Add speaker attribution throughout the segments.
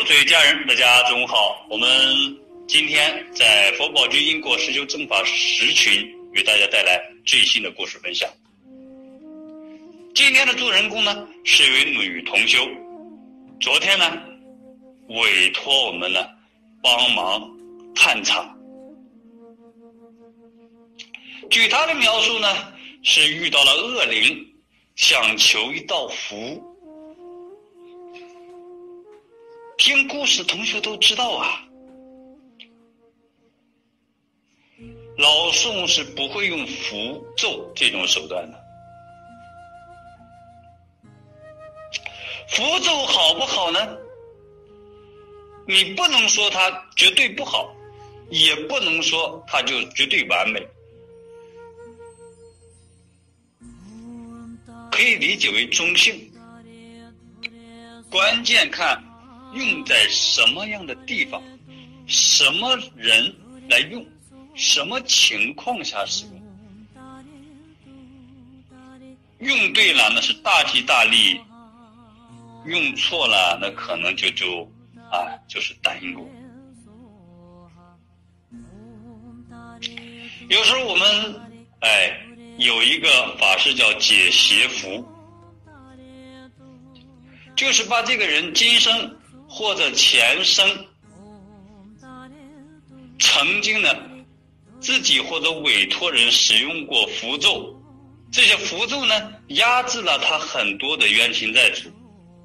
Speaker 1: 诸位家人，大家中午好。我们今天在佛宝居因果实修正法10群与大家带来最新的故事分享。今天的主人公呢是一位女同修，昨天呢委托我们呢帮忙探查。据她的描述呢，是遇到了恶灵，想求一道符。听故事同学都知道啊，老宋是不会用符咒这种手段的。符咒好不好呢？你不能说它绝对不好，也不能说它就绝对完美，可以理解为中性，关键看用在什么样的地方，什么人来用，什么情况下使用。用对了那是大吉大利，用错了那可能就是单因果。有时候我们有一个法师叫解邪符，就是把这个人今生或者前生曾经呢自己或者委托人使用过符咒，这些符咒呢压制了他很多的冤亲债主。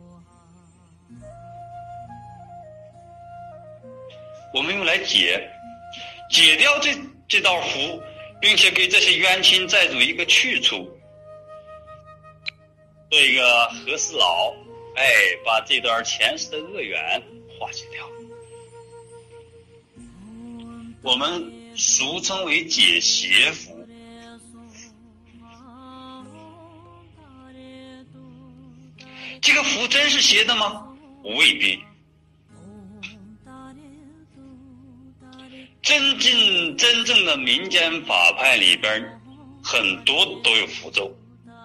Speaker 1: 我们用来解掉这道符，并且给这些冤亲债主一个去处，做一个和事佬，把这段前世的恶缘化解掉。我们俗称为解邪符。这个符真是邪的吗？未必。真正的民间法派里边很多都有符咒，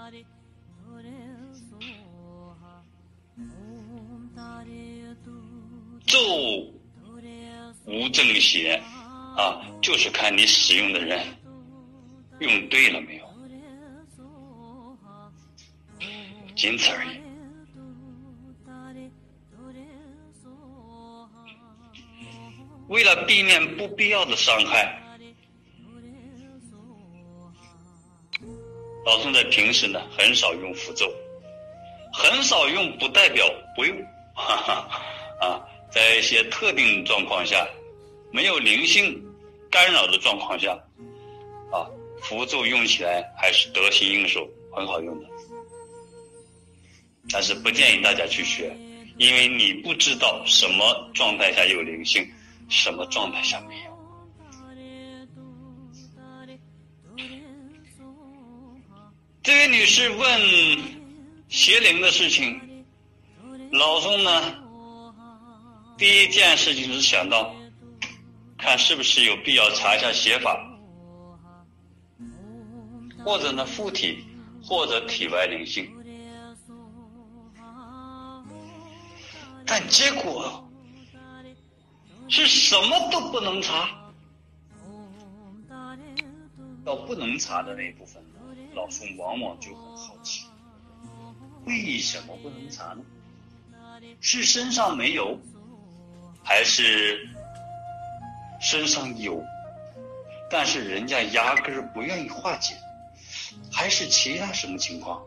Speaker 1: 咒无正邪就是看你使用的人用对了没有，仅此而已。为了避免不必要的伤害，老宋在平时呢很少用符咒，很少用不代表不用，在一些特定状况下，没有灵性干扰的状况下，符咒用起来还是得心应手，很好用的。但是不建议大家去学，因为你不知道什么状态下有灵性，什么状态下没有。这位女士问邪灵的事情，老宋呢第一件事情是想到看是不是有必要查一下邪法，或者呢附体，或者体外灵性。但结果是什么都不能查。到不能查的那一部分，老宋往往就很好奇，为什么不能查呢？是身上没有，还是身上有，但是人家压根儿不愿意化解，还是其他什么情况？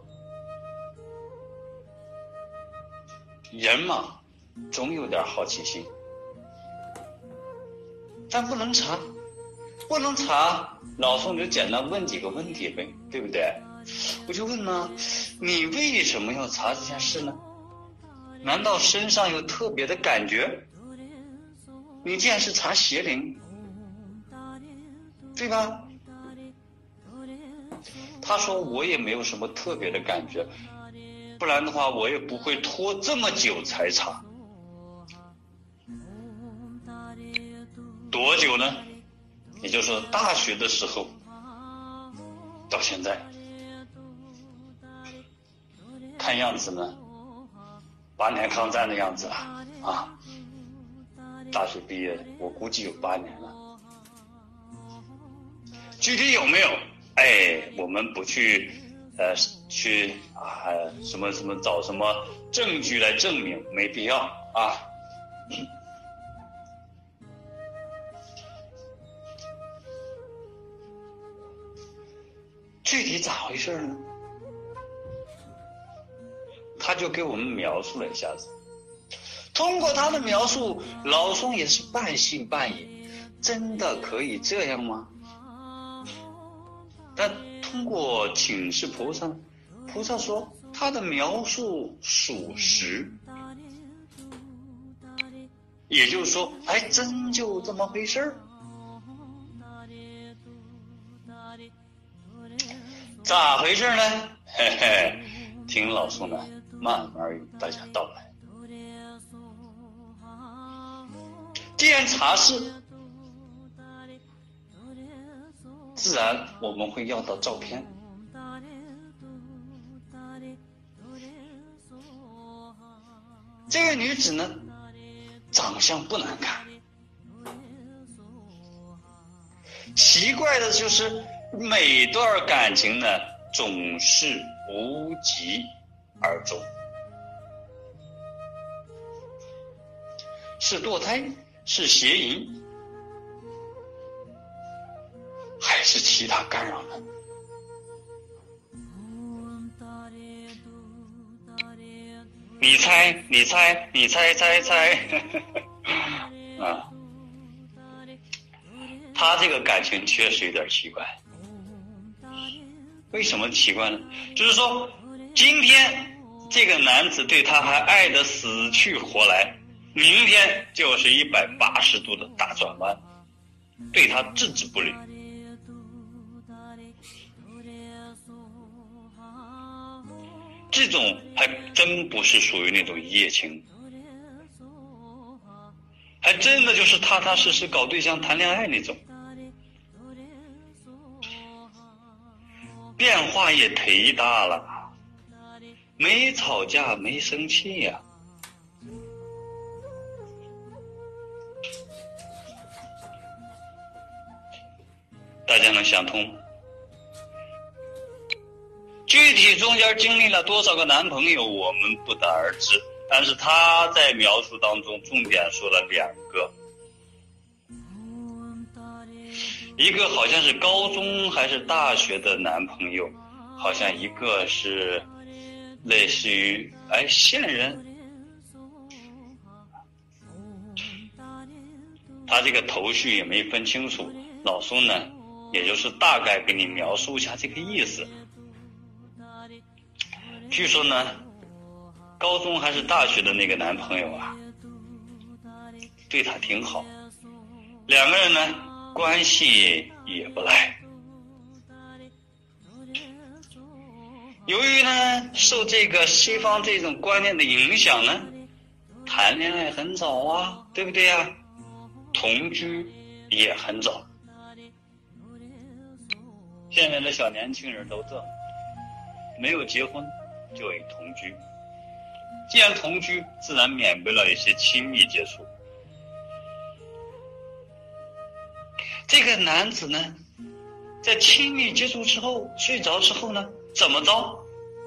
Speaker 1: 人嘛，总有点好奇心，但不能查，老宋就简单问几个问题呗，对不对？我就问呢，你为什么要查这件事呢？难道身上有特别的感觉？你既然是查邪灵，对吧？他说我也没有什么特别的感觉，不然的话我也不会拖这么久才查。多久呢？也就是说大学的时候到现在，看样子呢8年抗战的样子啊。 大学毕业，我估计有8年了。具体有没有？我们不去什么找什么证据来证明，没必要啊。具体咋回事呢？他就给我们描述了一下子。通过他的描述，老宋也是半信半疑，真的可以这样吗？但通过请示菩萨，菩萨说他的描述属实，也就是说，还真就这么回事儿。咋回事呢？嘿嘿，听老宋呢慢慢与大家道来。既然查事，自然我们会要到照片。这个女子呢，长相不难看，奇怪的就是每段感情呢总是无疾而终，是堕胎，是邪淫，还是其他干扰呢？你猜啊，他这个感情确实有点奇怪。为什么奇怪呢？就是说今天这个男子对他还爱得死去活来，明天就是180度的大转弯，对他置之不理。这种还真不是属于那种一夜情，还真的就是踏踏实实搞对象谈恋爱那种，变化也忒大了，没吵架没生气呀。大家能想通？具体中间经历了多少个男朋友我们不得而知，但是他在描述当中重点说了2个，一个好像是高中还是大学的男朋友，好像一个是类似于现任。他这个头绪也没分清楚，老宋呢也就是大概给你描述一下这个意思。据说呢，高中还是大学的那个男朋友啊，对他挺好，2个人呢关系也不赖。由于呢受这个西方这种观念的影响呢，谈恋爱很早啊，对不对啊？同居也很早。现在的小年轻人都这，没有结婚就以同居，既然同居，自然免不了一些亲密接触。这个男子呢，在亲密接触之后，睡着之后呢，怎么着？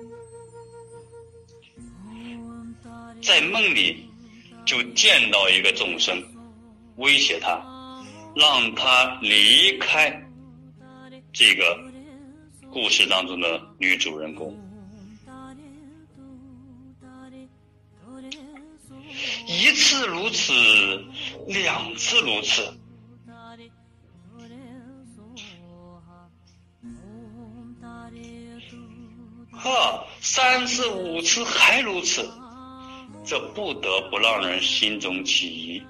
Speaker 1: 在梦里就见到一个众生，威胁他，让他离开这个故事当中的女主人公。1次如此，2次如此，3次5次还如此，这不得不让人心中起疑。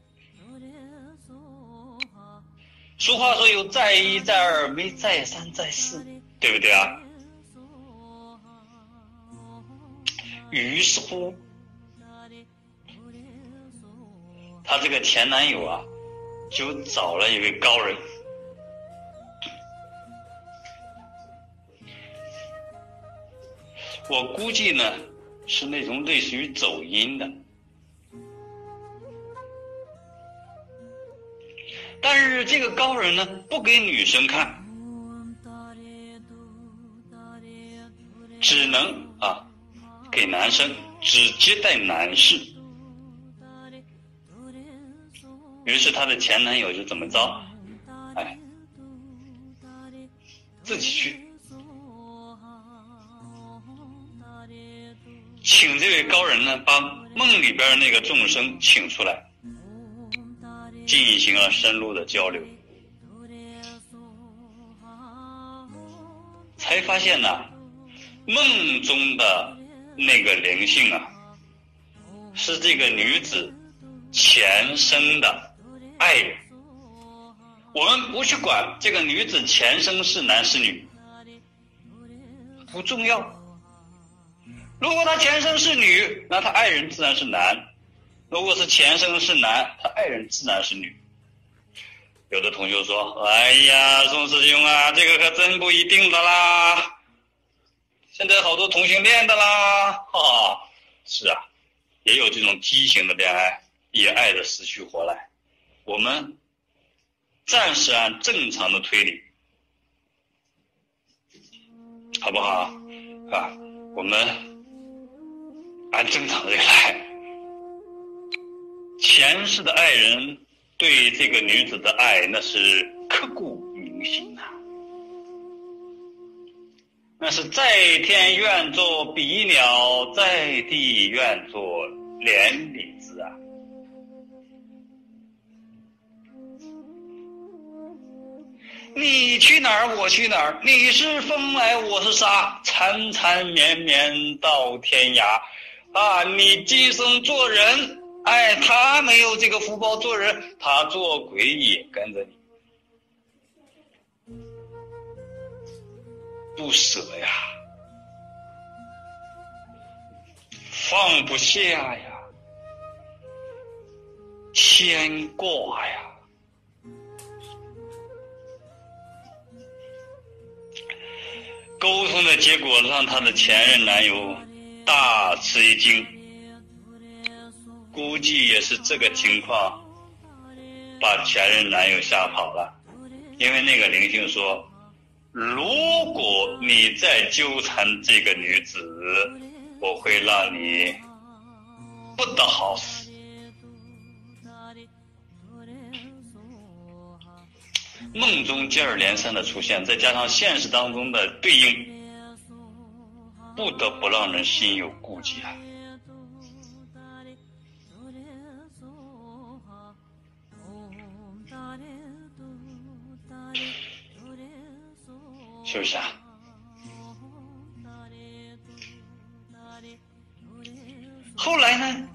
Speaker 1: 俗话说有再1再2，没再3再4，对不对啊？于是乎他这个前男友啊，就找了一位高人，我估计呢是那种类似于走阴的， 但是这个高人呢，不给女生看，只能给男生，只接待男士。于是她的前男友就怎么着，自己去请这位高人呢，把梦里边那个众生请出来，进行了深入的交流，才发现呢，梦中的那个灵性是这个女子前生的爱人。我们不去管这个女子前生是男是女，不重要。如果她前生是女，那她爱人自然是男；如果是前生是男，她爱人自然是女。有的同学说：“哎呀，宋师兄啊，这个可真不一定的啦！现在好多同性恋的啦。”是啊，也有这种畸形的恋爱，也爱得死去活来。我们暂时按正常的推理，好不好我们按正常的来。前世的爱人对这个女子的爱，那是刻骨铭心那是在天愿作比鸟，在地愿作连理枝你去哪儿我去哪儿，你是风来我是沙，缠缠绵绵到天涯你今生做人，他没有这个福报做人，他做鬼也跟着你，不舍呀，放不下呀，牵挂呀。沟通的结果让她的前任男友大吃一惊，估计也是这个情况把前任男友吓跑了。因为那个灵性说，如果你再纠缠这个女子，我会让你不得好死。梦中接二连三的出现，再加上现实当中的对应，不得不让人心有顾忌是不是后来呢，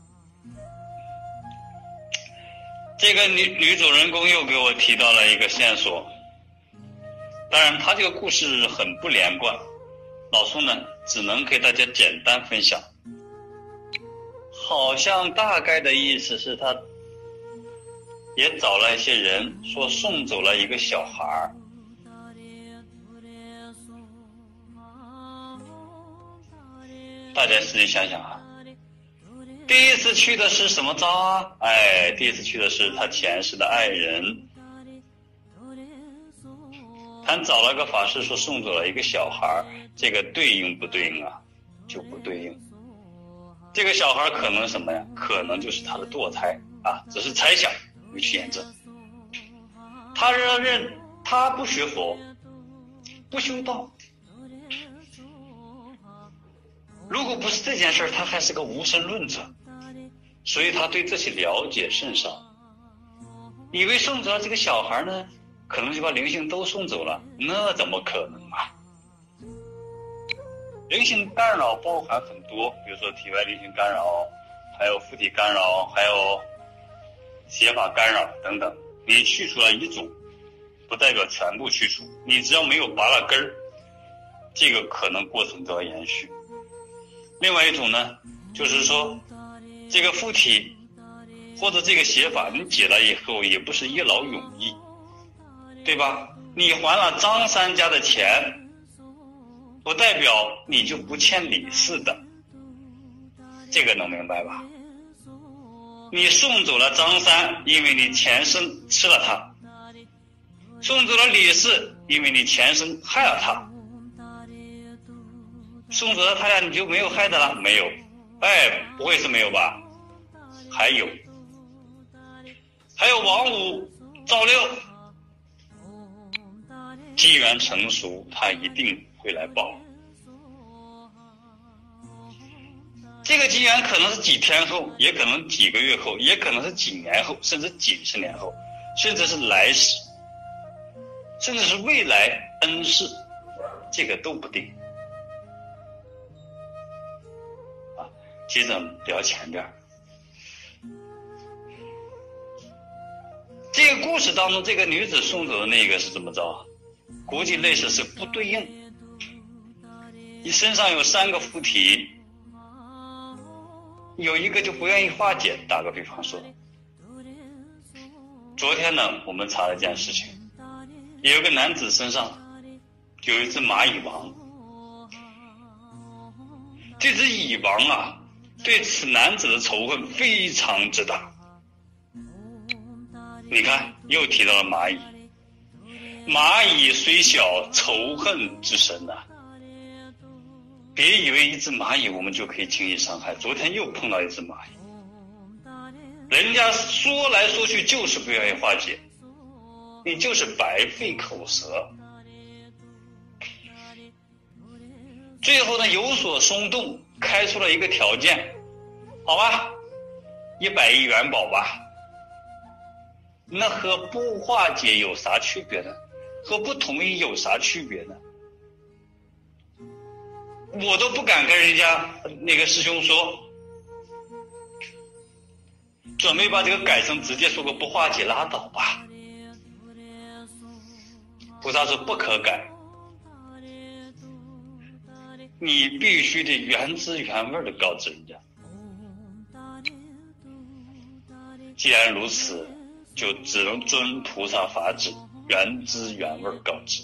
Speaker 1: 这个女主人公又给我提到了一个线索，当然她这个故事很不连贯，老宋呢只能给大家简单分享。好像大概的意思是他也找了一些人说送走了一个小孩，大家自己想想第一次去的是什么招第一次去的是他前世的爱人，他找了个法师说送走了一个小孩，这个对应不对应就不对应。这个小孩可能什么呀？可能就是他的堕胎只是猜想，没去验证。他不学佛，不修道，如果不是这件事他还是个无神论者，所以他对这些了解甚少，以为送走了这个小孩呢，可能就把灵性都送走了，那怎么可能灵性干扰包含很多，比如说体外灵性干扰，还有附体干扰，还有邪法干扰等等。你去除了一种，不代表全部去除，你只要没有拔了根儿，这个可能过程都要延续。另外一种呢，就是说这个附体或者这个邪法你解了以后也不是一劳永逸，对吧？你还了张三家的钱，不代表你就不欠李四的，这个能明白吧？你送走了张三，因为你前生吃了他， 送走了李氏，因为你前生害了他。送走了他俩，你就没有害他了？没有。不会是没有吧？还有王五、赵六，机缘成熟，他一定会来报。这个机缘可能是几天后，也可能几个月后，也可能是几年后，甚至几十年后，甚至是来世，甚至是未来恩世，这个都不定。接着聊前边，这个故事当中，这个女子送走的那个是怎么着？估计类似是不对应。你身上有3个附体，有一个就不愿意化解。打个比方说，昨天呢，我们查了一件事情，有个男子身上有一只蚂蚁王，这只蚁王啊，对此男子的仇恨非常之大。你看，又提到了蚂蚁。蚂蚁虽小，仇恨之深呐。别以为一只蚂蚁我们就可以轻易伤害。昨天又碰到一只蚂蚁，人家说来说去就是不愿意化解，你就是白费口舌。最后呢，有所松动，开出了一个条件，好吧，100亿元宝吧。那和不化解有啥区别呢？和不同意有啥区别呢？我都不敢跟人家那个师兄说，准备把这个改成直接说个不化解拉倒吧。菩萨说不可改，你必须得原汁原味的告知人家。既然如此，就只能遵菩萨法旨，原汁原味告知。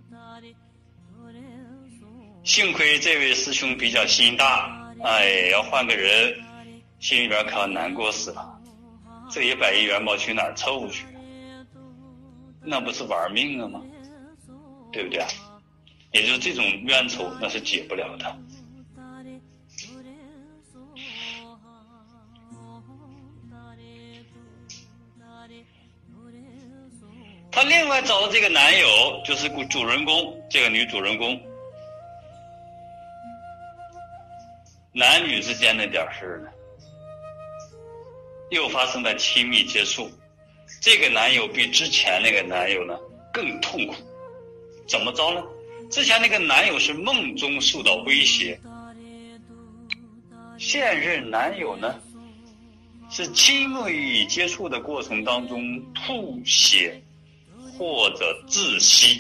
Speaker 1: 幸亏这位师兄比较心大，要换个人，心里边可要难过死了。这100亿元宝去哪儿凑去？那不是玩命了吗？对不对啊？也就是这种冤仇，那是解不了的。他另外找的这个男友，就是主人公，这个女主人公，男女之间那点事呢，又发生了亲密接触。这个男友比之前那个男友呢更痛苦。怎么着呢？之前那个男友是梦中受到威胁，现任男友呢是亲密接触的过程当中吐血或者窒息。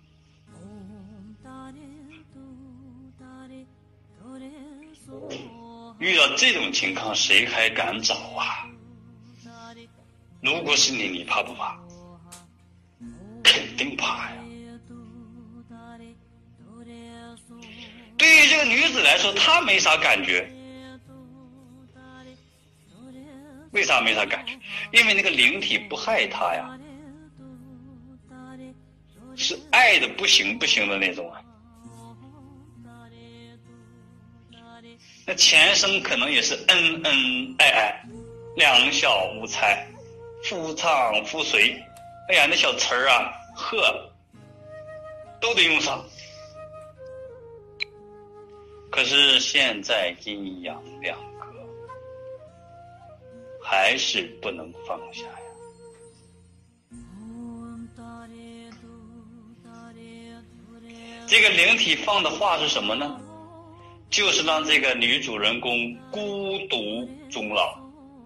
Speaker 1: 遇到这种情况谁还敢找啊？如果是你，你怕不怕？肯定怕呀。对于这个女子来说，她没啥感觉。为啥没啥感觉？因为那个灵体不害她呀，是爱的不行不行的那种啊。那前生可能也是恩恩爱爱，两小无猜，夫唱妇随。哎呀，那小词儿啊，都得用上。可是现在阴阳两隔，还是不能放下呀。这个灵体放的话是什么呢？就是让这个女主人公孤独终老，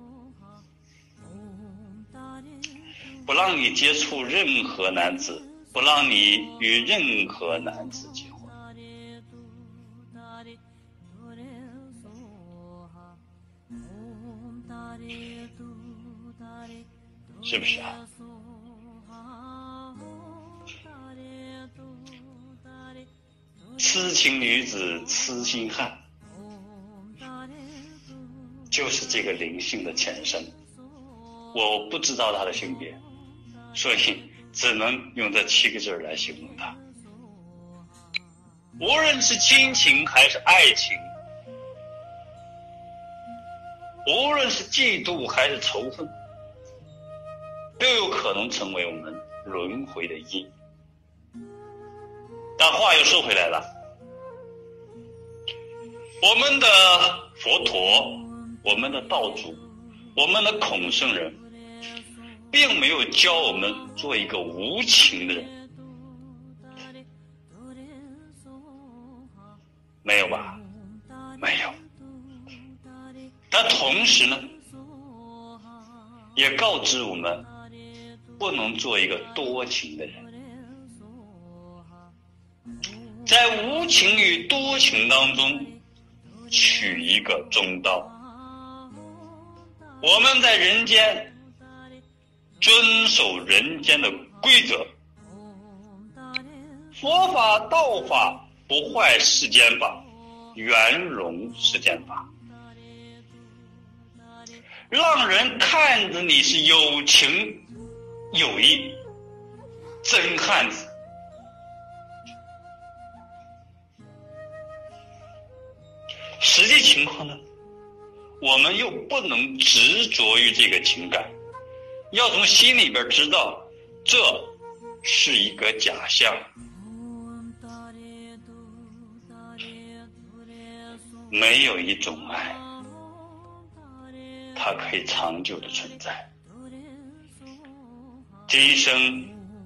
Speaker 1: 不让你接触任何男子，不让你与任何男子结婚。是不是啊？痴情女子痴心汉，就是这个灵性的前身。我不知道她的性别，所以只能用这7个字来形容它。无论是亲情还是爱情，无论是嫉妒还是仇恨，都有可能成为我们轮回的因。但话又说回来了，我们的佛陀，我们的道主，我们的孔圣人，并没有教我们做一个无情的人，没有吧？没有。但同时呢，也告知我们不能做一个多情的人。在无情与多情当中取一个中道。我们在人间遵守人间的规则，佛法道法不坏世间法，圆融世间法，让人看着你是有情有义，真汉子。实际情况呢，我们又不能执着于这个情感，要从心里边知道这是一个假象，没有一种爱它可以长久的存在。今生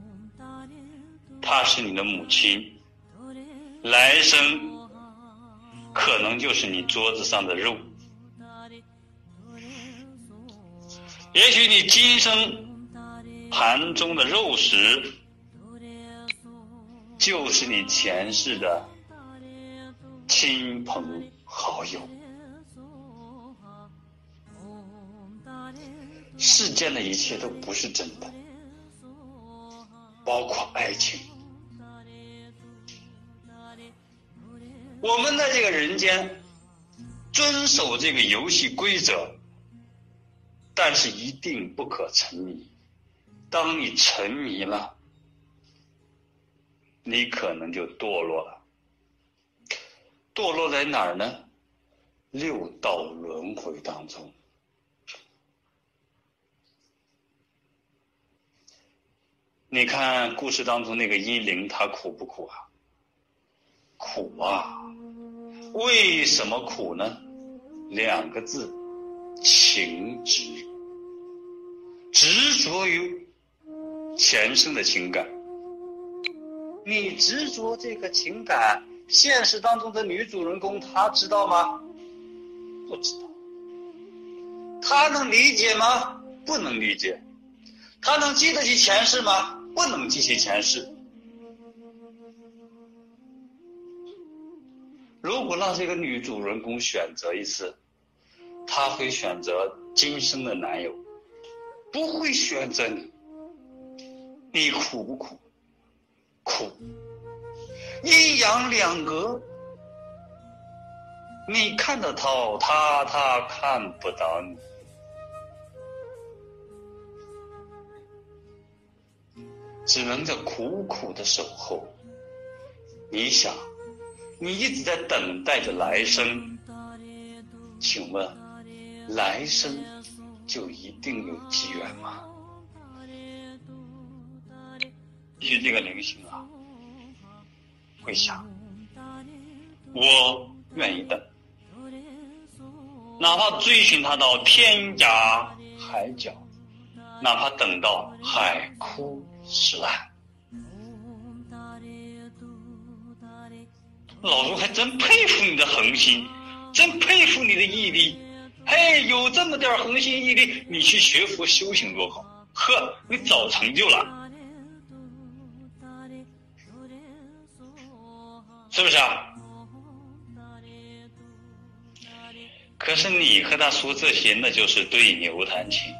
Speaker 1: 她是你的母亲，来生可能就是你桌子上的肉，也许你今生盘中的肉食就是你前世的亲朋好友。世间的一切都不是真的，包括爱情。我们在这个人间遵守这个游戏规则，但是一定不可沉迷。当你沉迷了，你可能就堕落了。堕落在哪儿呢？6道轮回当中。你看故事当中那个依灵，他苦不苦啊？苦啊！为什么苦呢？2个字，情执。执着于前生的情感。你执着这个情感，现实当中的女主人公她知道吗？不知道。她能理解吗？不能理解。她能记得起前世吗？不能记起前世。如果让这个女主人公选择一次，她会选择今生的男友，不会选择你。你苦不苦？苦。阴阳2隔，你看得到他，他看不到你。只能在苦苦的守候。你想，你一直在等待着来生，请问来生就一定有机缘吗？也许这个灵性啊会想，我愿意等，哪怕追寻他到天涯海角，哪怕等到海枯石烂。老卢还真佩服你的恒心，真佩服你的毅力。嘿，有这么点恒心毅力，你去学佛修行多好，呵，你早成就了，是不是啊？可是你和他说这些，那就是对牛弹琴，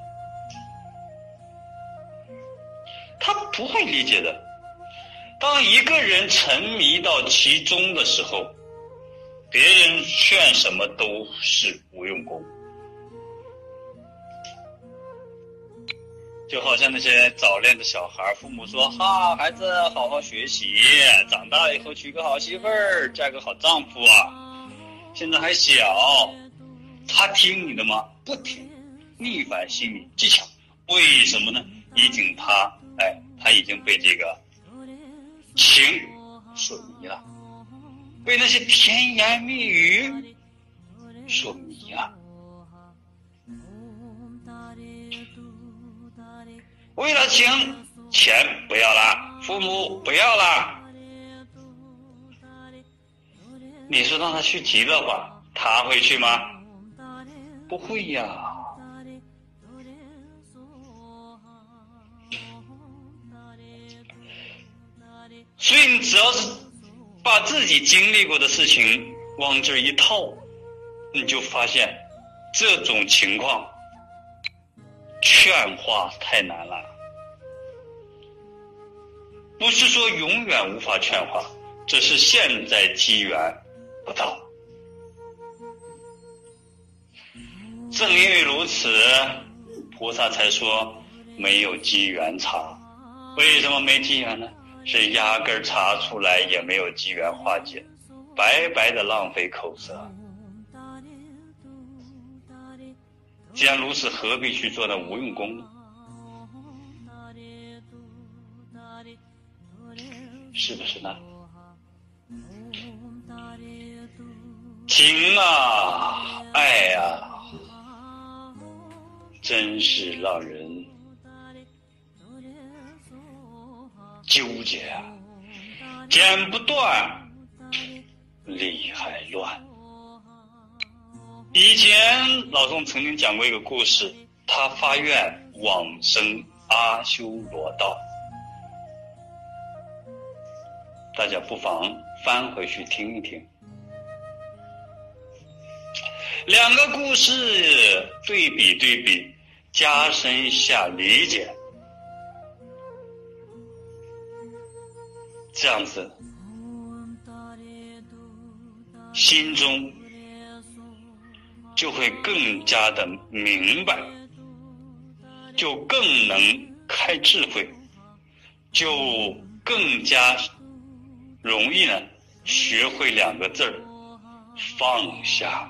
Speaker 1: 他不会理解的。当一个人沉迷到其中的时候，别人劝什么都是无用功。 就好像那些早恋的小孩，父母说哈，孩子好好学习，长大以后娶个好媳妇儿，嫁个好丈夫啊。现在还小，他听你的吗？不听，逆反心理技巧。为什么呢？他已经被这个情所迷了，被那些甜言蜜语所迷了。为了情，钱不要了，父母不要了。你说让他去极乐吧，他会去吗？不会呀。所以你只要是把自己经历过的事情往这一套，你就发现这种情况劝化太难了。不是说永远无法劝化，只是现在机缘不到。正因为如此，菩萨才说没有机缘茶。为什么没机缘呢？是压根儿查出来也没有机缘化解，白白的浪费口舌。既然如此，何必去做那无用功呢？是不是呢？情啊，爱啊，真是让人纠结啊，剪不断，理还乱。以前老宋曾经讲过一个故事，他发愿往生阿修罗道，大家不妨翻回去听一听。两个故事对比，加深一下理解，这样子心中就会更加的明白，就更能开智慧，就更加容易呢学会两个字儿，放下。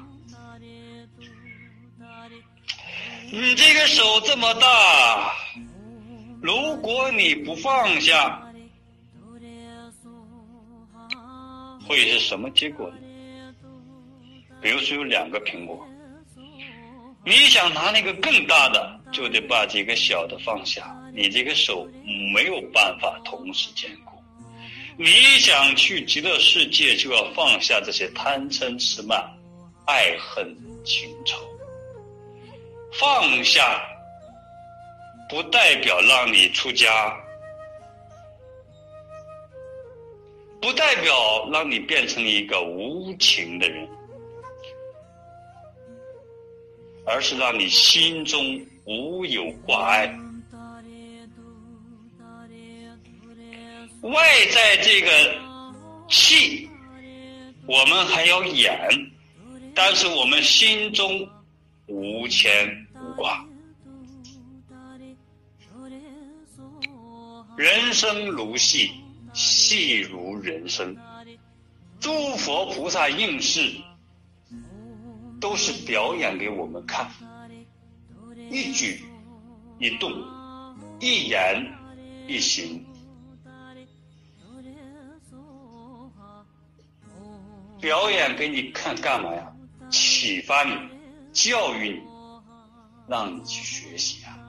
Speaker 1: 你这个手这么大，如果你不放下，会是什么结果呢？比如说有两个苹果，你想拿那个更大的，就得把这个小的放下，你这个手没有办法同时兼顾。你想去极乐世界，就要放下这些贪嗔痴慢、爱恨情仇。放下不代表让你出家，不代表让你变成一个无情的人，而是让你心中无有挂碍。外在这个气我们还要演，但是我们心中无牵无挂。人生如戏，戏如人生，诸佛菩萨应世都是表演给我们看，一举一动，一言一行，表演给你看干嘛呀？启发你，教育你，让你去学习啊。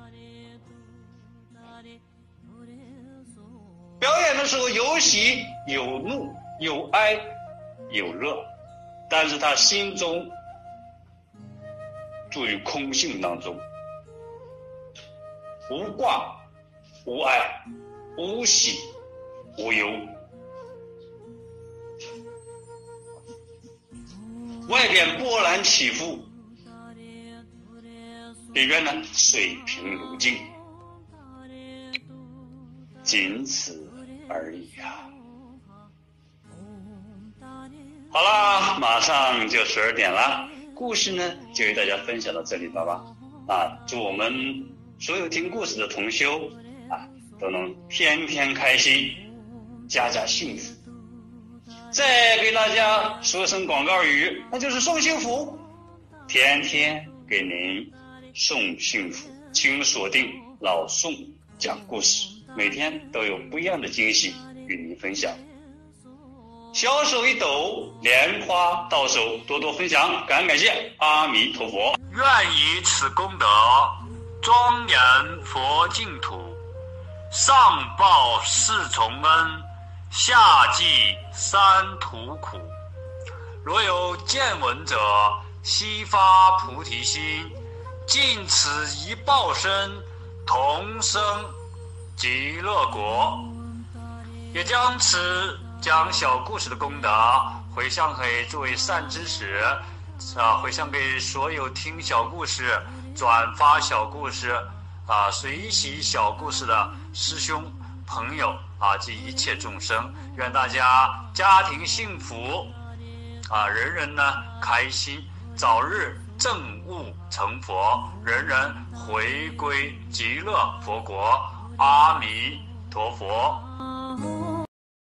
Speaker 1: 表演的时候有喜有怒有哀有乐，但是他心中住于空性当中，无挂无爱无喜无忧。外边波澜起伏，里边呢水平如镜，仅此而已啊。好啦，马上就12点了，故事呢就与大家分享到这里吧。祝我们所有听故事的同修都能天天开心，家家幸福。再给大家说声广告语，那就是送幸福，天天给您送幸福。请锁定老宋讲故事，每天都有不一样的惊喜与您分享。小手一抖，莲花到手，多多分享，感恩感谢，阿弥陀佛。
Speaker 2: 愿以此功德庄严佛净土，上报四重恩，下济三途苦。若有见闻者，悉发菩提心，尽此一报身，同生极乐国。也将小故事的功德回向给诸位善知识，回向给所有听小故事、转发小故事随喜小故事的师兄朋友及一切众生。愿大家家庭幸福人人呢开心，早日证悟成佛，人人回归极乐佛国。阿弥陀佛。